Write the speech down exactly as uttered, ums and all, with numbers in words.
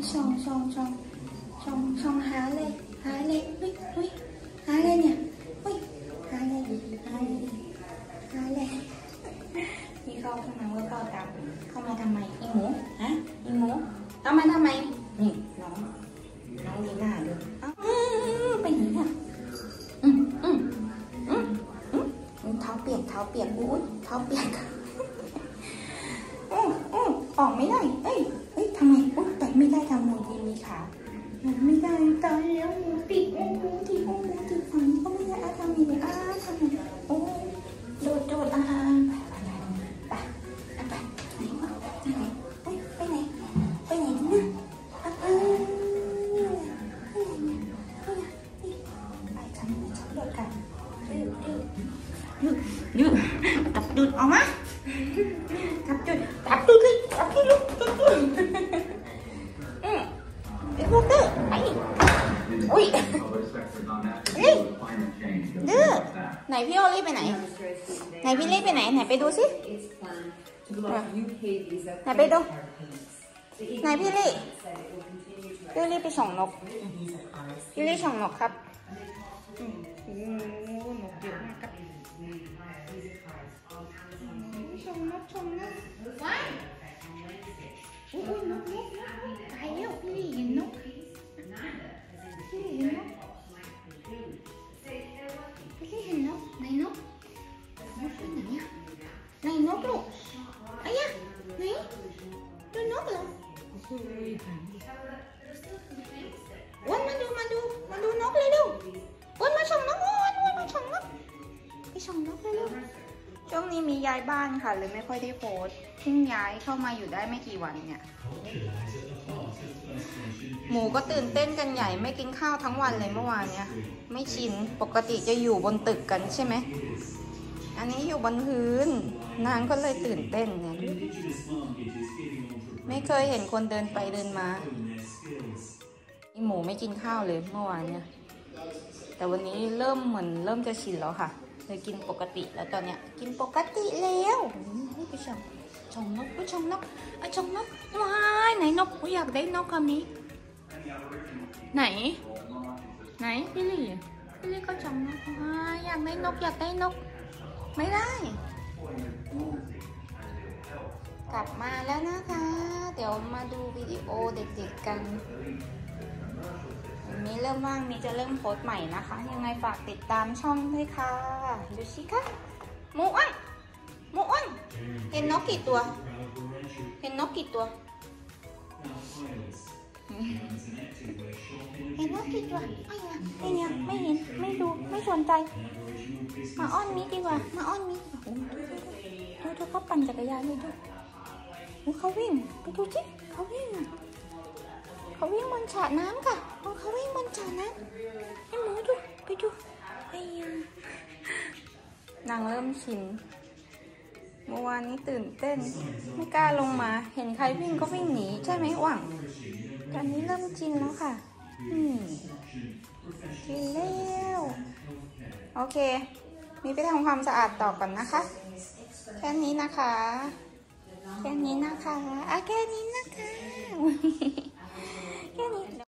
ช่องช่องช่องช่องช่องหาเลยหาเลยเฮ้ยเฮ้ยหาเลยเนี่ยเฮ้ยหาเลยหาเลยหาเลยพี่เข้าข้างในก็เข้าตามเข้ามาทำไมอีหมูฮะอีหมูเข้ามาทำไมนี่น้องน้องลีน่าดูไปไหนอ่ะอืมอืมอืมอืมเท้าเปียกเท้าเปียกอุ้ยเท้าเปียกอืมอืมออกไม่ได้เอ้ยเฮ้ยทำไมอุ้ยแต่ไม่ได้ทำหมูดีมีขามันไม่ได้ตายแล้วหมูติดหมูติดหมูติดฝั่งนี้ก็ไม่ได้อาทำยังไงอาทำยังไงโอ้โดดโดดอาไปไปไปไปไปไหนไปไหนไปไหนนะเออไปฉันฉันโดดกันดื้อดื้อดื้อดื้อจับดูดออกมาจับดูดจับดูดเลยจับดูดลูกจับดูดอืมไอ้พวกดื้อไปอุ้ยนี่ดื้อไหนพี่โอลี่ไปไหนไหนพี่ลี่ไปไหนไหนไปดูสิไหนไปดูไหนพี่ลี่พี่ลี่ไปส่องนกพี่ลี่ส่องนกครับอืมโอ้นกเยอะมากครับส่องนกส่องนกว้ายอุ้ยนกนกตายแล้วพี่ลี่เห็นนกพี่ลี่เห็นนกพี่ลี่เห็นนกไหนนกนกไปไหนอะไหนนกลูกไอ้ยะไหนดูนกเหรอวันมาดูมาดูมาดูนกเลยเร็ววันมาส่องนกวันวันมาส่องนกไปส่องนกเลยเร็วช่วงนี้มีย้ายบ้านค่ะเลยไม่ค่อยได้โพสเพิ่งย้ายเข้ามาอยู่ได้ไม่กี่วันเนี่ยหมูก็ตื่นเต้นกันใหญ่ไม่กินข้าวทั้งวันเลยเมื่อวานเนี่ยไม่ชินปกติจะอยู่บนตึกกันใช่ไหมอันนี้อยู่บนพื้นนางก็เลยตื่นเต้นเนี่ยไม่เคยเห็นคนเดินไปเดินมาหมูไม่กินข้าวเลยเมื่อวานเนี่ยแต่วันนี้เริ่มเหมือนเริ่มจะชินแล้วค่ะเลยกินปกติแล้วตอนเนี้ยกินปกติแล้วไปชมชมนกไปชมนกไอชมนกว้ายไหนนกอยากได้นกคำนี้ไหนไหนพี่ลี่พี่ลี่ก็ชมนกว้ายอยากได้นกอยากได้นกไม่ได้กลับมาแล้วนะคะเดี๋ยวมาดูวิดีโอเด็กๆกันวันนี้เริ่มว่างมีจะเริ่มโพสต์ใหม่นะคะยังไงฝากติดตามช่องด้วยค่ะดูสิคะหมูอ้วนหมูอ้วนเห็นนกกี่ตัวเห็นนกกี่ตัวเห็นนกกี่ตัวไม่ยังไม่ยังไม่เห็นไม่ดูไม่สนใจมาอ้อนมิดีกว่ามาอ้อนมิดูดูเขาปั่นจักรยานเลยดูเขาวิ่งไปดูสิเขาวิ่งเขาวิ่งบนฉะน้ำค่ะเขาวิ่งบนฉะน้ำให้หมูดูไปดูไปยังนางเริ่มชินเมื่อวานนี้ตื่นเต้นไม่กล้าลงมาเห็นใครวิ่งก็วิ่งหนีใช่ไหมหวังตอนนี้เริ่มชินแล้วค่ะอืมชินแล้วโอเคมีไปทำความสะอาดต่อก่อนนะคะแค่นี้นะคะแค่นี้นะคะอ่ะแค่นี้นะคะ